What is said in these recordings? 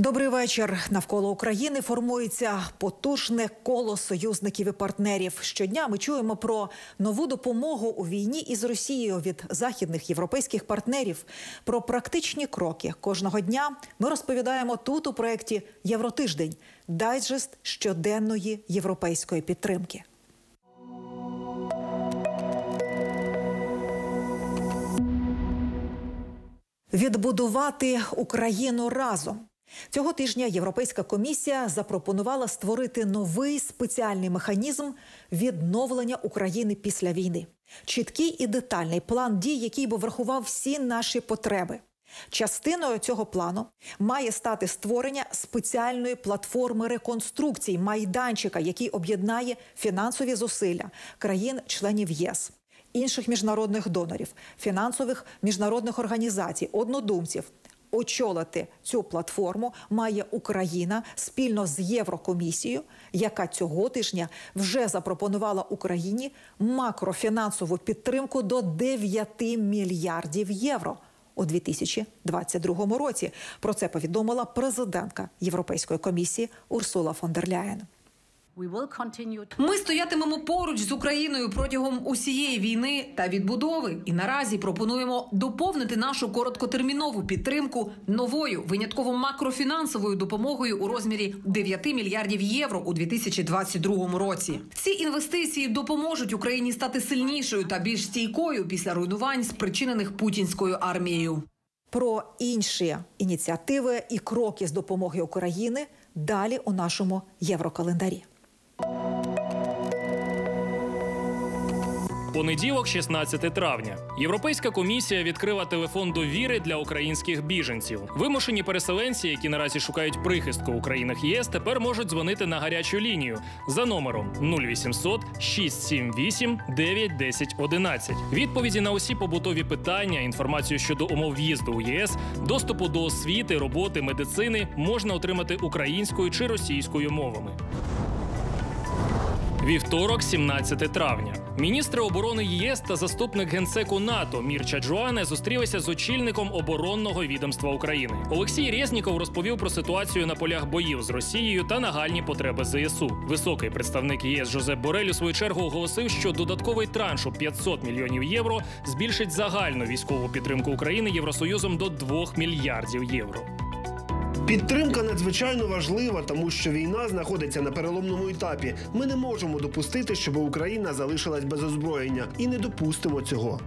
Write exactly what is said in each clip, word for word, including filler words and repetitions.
Добрий вечір. Навколо України формується потужне коло союзників і партнерів. Щодня ми чуємо про нову допомогу у війні із Росією від західних європейських партнерів. Про практичні кроки кожного дня ми розповідаємо тут у проєкті «Євротиждень» – дайджест щоденної європейської підтримки. Відбудувати Україну разом. Цього тижня Європейська комісія запропонувала створити новий спеціальний механізм відновлення України після війни. Чіткий і детальний план дій, який би врахував всі наші потреби. Частиною цього плану має стати створення спеціальної платформи реконструкції, майданчика, який об'єднає фінансові зусилля країн-членів ЄС, інших міжнародних донорів, фінансових міжнародних організацій, однодумців. Очолити цю платформу має Україна спільно з Єврокомісією, яка цього тижня вже запропонувала Україні макрофінансову підтримку до дев'яти мільярдів євро у дві тисячі двадцять другому році. Про це повідомила президентка Європейської комісії Урсула фон дер Ляєн. Ми стоятимемо поруч з Україною протягом усієї війни та відбудови. І наразі пропонуємо доповнити нашу короткотермінову підтримку новою винятково макрофінансовою допомогою у розмірі дев'яти мільярдів євро у дві тисячі двадцять другому році. Ці інвестиції допоможуть Україні стати сильнішою та більш стійкою після руйнувань, спричинених путінською армією. Про інші ініціативи і кроки з допомоги України далі у нашому Єврокалендарі. Понеділок, шістнадцяте травня. Європейська комісія відкрила телефон довіри для українських біженців. Вимушені переселенці, які наразі шукають прихистку у країнах ЄС, тепер можуть дзвонити на гарячу лінію за номером нуль вісімсот шість сім вісім дев'ять десять одинадцять. Відповіді на усі побутові питання, інформацію щодо умов в'їзду у ЄС, доступу до освіти, роботи, медицини можна отримати українською чи російською мовами. Вівторок, сімнадцяте травня. Міністри оборони ЄС та заступник генсеку НАТО Мірча Джоане зустрілися з очільником оборонного відомства України. Олексій Резніков розповів про ситуацію на полях боїв з Росією та нагальні потреби ЗСУ. Високий представник ЄС Жозеп Борель у свою чергу оголосив, що додатковий транш у п'ятсот мільйонів євро збільшить загальну військову підтримку України Євросоюзом до двох мільярдів євро. Підтримка надзвичайно важлива, тому що війна знаходиться на переломному етапі. Ми не можемо допустити, щоб Україна залишилась без озброєння. І не допустимо цього.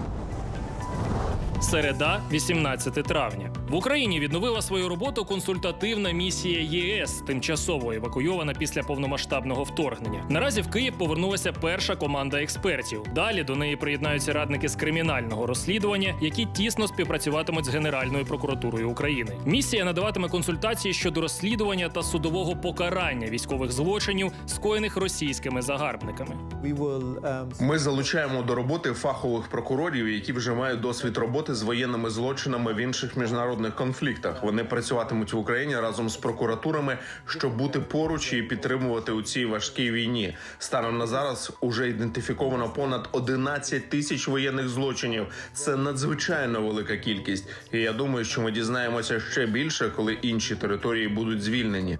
Середа, вісімнадцяте травня. В Україні відновила свою роботу консультативна місія ЄС, тимчасово евакуйована після повномасштабного вторгнення. Наразі в Київ повернулася перша команда експертів. Далі до неї приєднаються радники з кримінального розслідування, які тісно співпрацюватимуть з Генеральною прокуратурою України. Місія надаватиме консультації щодо розслідування та судового покарання військових злочинів, скоєних російськими загарбниками. Ми залучаємо до роботи фахових прокурорів, які вже мають досвід роботи з воєнними злочинами в інших міжнародних конфліктах. Вони працюватимуть в Україні разом з прокуратурами, щоб бути поруч і підтримувати у цій важкій війні. Станом на зараз уже ідентифіковано понад одинадцять тисяч воєнних злочинів. Це надзвичайно велика кількість. І я думаю, що ми дізнаємося ще більше, коли інші території будуть звільнені.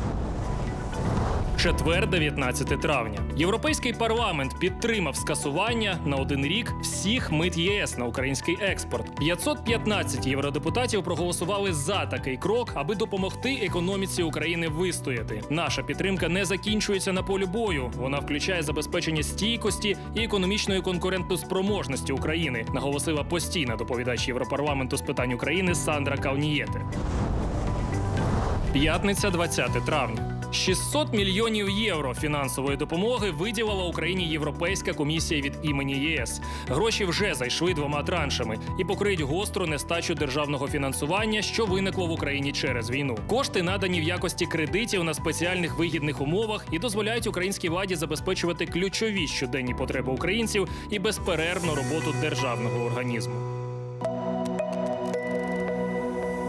Четвер, дев'ятнадцяте травня. Європейський парламент підтримав скасування на один рік всіх мит ЄС на український експорт. п'ятсот п'ятнадцять євродепутатів проголосували за такий крок, аби допомогти економіці України вистояти. Наша підтримка не закінчується на полі бою. Вона включає забезпечення стійкості і економічної конкурентоспроможності України, наголосила постійна доповідач Європарламенту з питань України Сандра Калнієте. П'ятниця, двадцяте травня. шістсот мільйонів євро фінансової допомоги виділила Україні Європейська комісія від імені ЄС. Гроші вже зайшли двома траншами і покриють гостру нестачу державного фінансування, що виникло в Україні через війну. Кошти надані в якості кредитів на спеціальних вигідних умовах і дозволяють українській владі забезпечувати ключові щоденні потреби українців і безперервну роботу державного організму.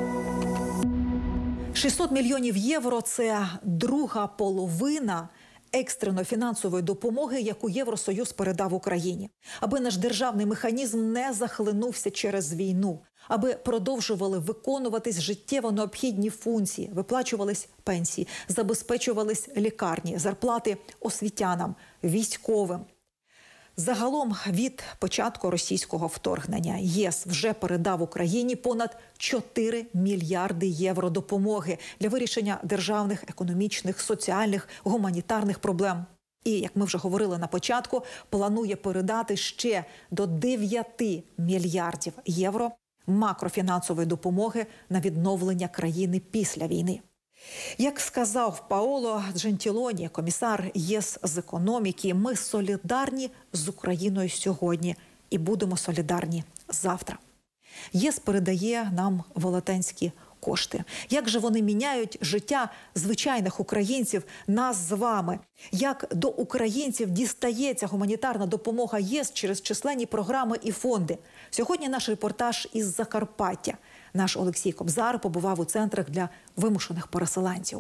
шістсот мільйонів євро – це друга половина екстреної фінансової допомоги, яку Євросоюз передав Україні, аби наш державний механізм не захлинувся через війну, аби продовжували виконуватись життєво необхідні функції, виплачувались пенсії, забезпечувались лікарні, зарплати освітянам, військовим. Загалом від початку російського вторгнення ЄС вже передав Україні понад чотири мільярди євро допомоги для вирішення державних, економічних, соціальних, гуманітарних проблем. І, як ми вже говорили на початку, планує передати ще до дев'яти мільярдів євро макрофінансової допомоги на відновлення країни після війни. Як сказав Паоло Джентілоні, комісар ЄС з економіки, ми солідарні з Україною сьогодні і будемо солідарні завтра. ЄС передає нам велетенські кошти. Як же вони міняють життя звичайних українців, нас з вами? Як до українців дістається гуманітарна допомога ЄС через численні програми і фонди? Сьогодні наш репортаж із Закарпаття. Наш Олексій Кобзар побував у центрах для вимушених переселенців.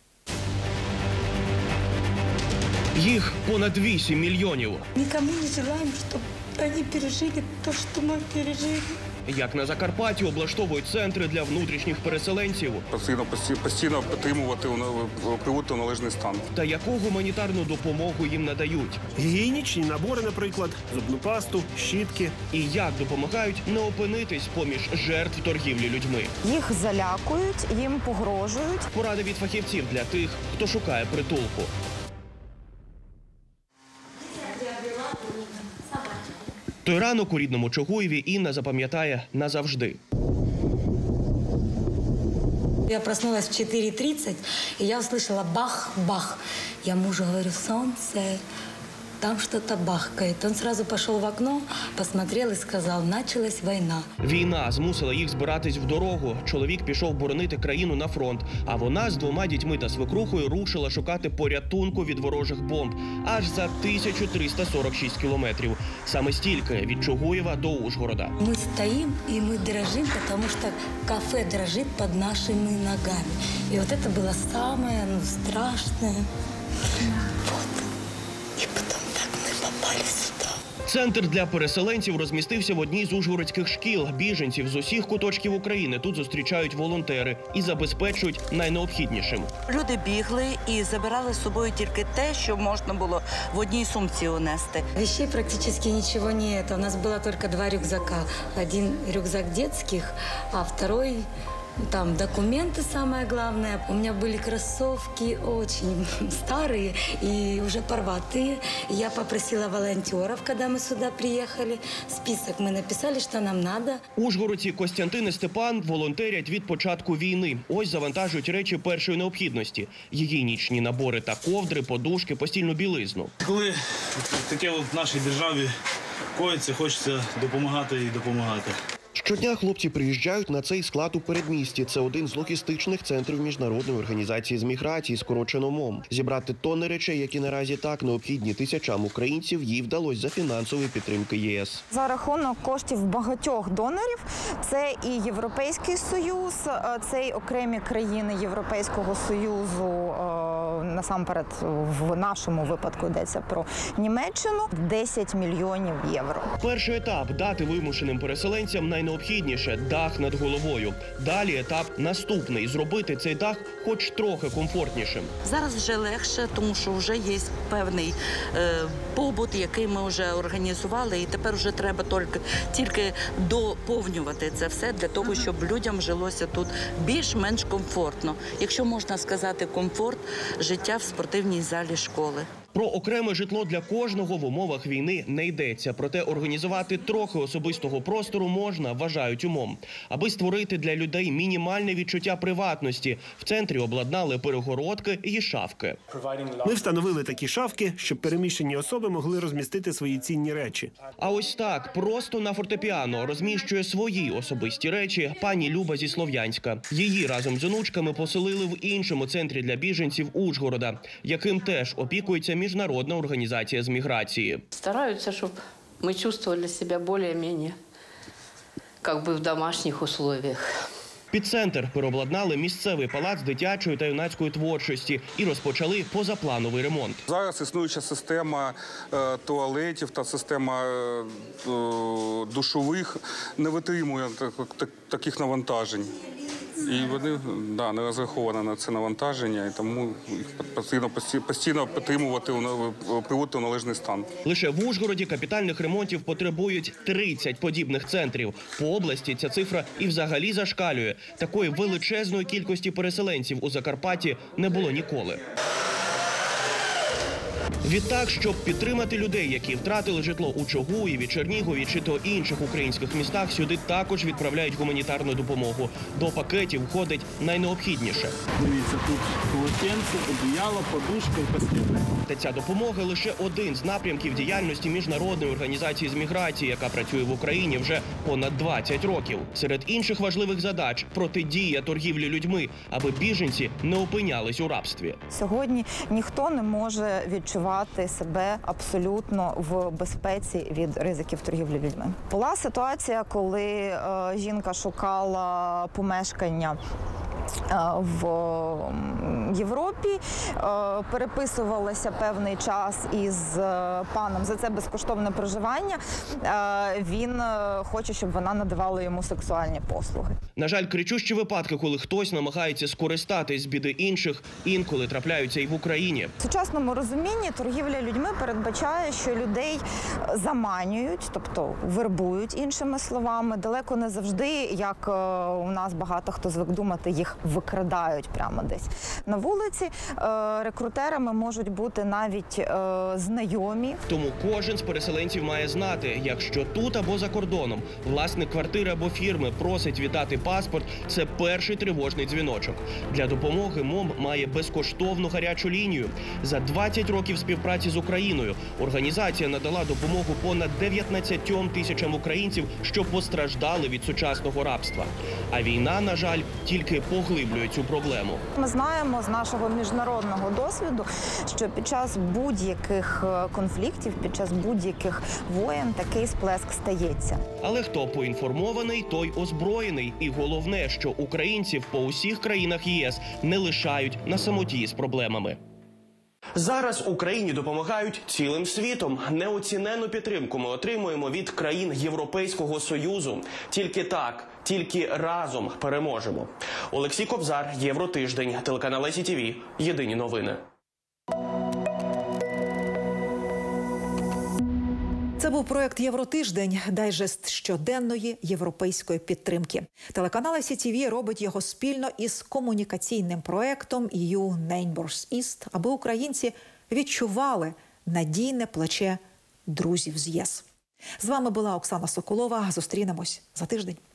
Їх понад вісім мільйонів. Нікому не желаємо, щоб вони пережили те, що ми пережили. Як на Закарпатті облаштовують центри для внутрішніх переселенців. Постійно, постійно підтримувати, приводити в належний стан. Та яку гуманітарну допомогу їм надають. Гігієнічні набори, наприклад, зубну пасту, щітки. І як допомагають не опинитись поміж жертв торгівлі людьми. Їх залякують, їм погрожують. Поради від фахівців для тих, хто шукає притулку. Той ранок у рідному Чугуєві Інна запам'ятає назавжди. Я проснулась в четыре тридцать, и я услышала бах-бах. Я мужу говорю: солнце, там что-то бахкает. Он сразу пошел в окно, посмотрел и сказал: началась война. Війна змусила їх збиратись в дорогу. Чоловік пішов боронити країну на фронт, а вона з двома дітьми та свекрухою рушила шукати порятунку від ворожих бомб аж за тисячу триста сорок шість кілометрів. Саме стільки від Чугуєва до Ужгорода. Мы стоим и мы дрожим, потому что кафе дрожит под нашими ногами. И вот это было самое, ну, страшное. Вот. И потом так мы попали сюда. Центр для переселенців розмістився в одній з ужгородських шкіл. Біженців з усіх куточків України тут зустрічають волонтери і забезпечують найнеобхіднішим. Люди бігли і забирали з собою тільки те, що можна було в одній сумці унести. Вещей практически ничего нет. У нас было только два рюкзака. Один рюкзак детских, а второй... Там документы, самое главное. У меня были кроссовки очень старые и уже порватые. Я попросила волонтеров, когда мы сюда приехали. Список мы написали, что нам надо. Ужгородці Костянтин і Степан волонтерять від початку війни. Ось завантажують речі першої необхідності. Гігієнічні набори та ковдри, подушки, постільну білизну. Коли таке от в нашій державі коїться, хочеться допомагати і допомагати. Щодня хлопці приїжджають на цей склад у передмісті. Це один з логістичних центрів Міжнародної організації з міграції, скорочено МОМ. Зібрати тонни речей, які наразі так необхідні тисячам українців, їй вдалося за фінансової підтримки ЄС. За рахунок коштів багатьох донорів, це і Європейський Союз, це і окремі країни Європейського Союзу, насамперед в нашому випадку йдеться про Німеччину, десять мільйонів євро. Перший етап – дати вимушеним переселенцям найнеобхідніше – дах над головою. Далі етап наступний – зробити цей дах хоч трохи комфортнішим. Зараз вже легше, тому що вже є певний е, побут, який ми вже організували, і тепер вже треба тільки, тільки доповнювати це все для того, щоб людям жилося тут більш-менш комфортно. Якщо можна сказати комфорт життя в спортивній залі школи. Про окреме житло для кожного в умовах війни не йдеться. Проте організувати трохи особистого простору можна, вважають УМОМ. Аби створити для людей мінімальне відчуття приватності, в центрі обладнали перегородки і шафки. Ми встановили такі шафки, щоб переміщені особи могли розмістити свої цінні речі. А ось так, просто на фортепіано розміщує свої особисті речі пані Люба зі Слов'янська. Її разом з онучками поселили в іншому центрі для біженців Ужгорода, яким теж опікується Міжнародна організація з міграції. Стараються, щоб ми чувствовали себе більш-менш, як би в домашніх условиях. Під центр переобладнали місцевий палац дитячої та юнацької творчості і розпочали позаплановий ремонт. Зараз існуюча система е, туалетів та система е, душових не витримує так, так, таких навантажень. І вони да, не розраховані на це навантаження, і тому їх потрібно постійно підтримувати, приводити в належний стан. Лише в Ужгороді капітальних ремонтів потребують тридцять подібних центрів. По області ця цифра і взагалі зашкалює. Такої величезної кількості переселенців у Закарпатті не було ніколи. Відтак, щоб підтримати людей, які втратили житло у Чугуєві, Чернігові чи то інших українських містах, сюди також відправляють гуманітарну допомогу. До пакетів входить найнеобхідніше. Дивіться, тут полотенце, одіяло, подушка і постіль. Та ця допомога – лише один з напрямків діяльності Міжнародної організації з міграції, яка працює в Україні вже понад двадцять років. Серед інших важливих задач – протидія торгівлі людьми, аби біженці не опинялись у рабстві. Сьогодні ніхто не може відчувати себе абсолютно в безпеці від ризиків торгівлі людьми. Була ситуація, коли е, жінка шукала помешкання в Європі, переписувалася певний час із паном за це безкоштовне проживання. Він хоче, щоб вона надавала йому сексуальні послуги. На жаль, кричущі випадки, коли хтось намагається скористатись з біди інших, інколи трапляються і в Україні. В сучасному розумінні торгівля людьми передбачає, що людей заманюють, тобто вербують, іншими словами, далеко не завжди, як у нас багато хто звик думати, їх викрадають прямо десь на вулиці. Рекрутерами можуть бути навіть знайомі. Тому кожен з переселенців має знати, якщо тут або за кордоном власник квартири або фірми просить віддати паспорт, це перший тривожний дзвіночок. Для допомоги МОМ має безкоштовну гарячу лінію. За двадцять років співпраці з Україною організація надала допомогу понад дев'ятнадцятьом тисячам українців, що постраждали від сучасного рабства. А війна, на жаль, тільки поглиблює цю проблему. Ми знаємо з нашого міжнародного досвіду, що під час будь-яких конфліктів, під час будь-яких воєн такий сплеск стається. Але хто поінформований, той озброєний. І головне, що українців по усіх країнах ЄС не лишають на самоті з проблемами. Зараз Україні допомагають цілим світом. Неоцінену підтримку ми отримуємо від країн Європейського Союзу. Тільки так, тільки разом переможемо. Олексій Кобзар, Євротиждень, телеканал Ай Сі Ті Ві. Єдині новини. Це був проект «Євротиждень» – дайджест щоденної європейської підтримки. Телеканал Ай Сі Ті Ві робить його спільно із комунікаційним проектом і ю Neighbors East, аби українці відчували надійне плече друзів з ЄС. З вами була Оксана Соколова. Зустрінемось за тиждень.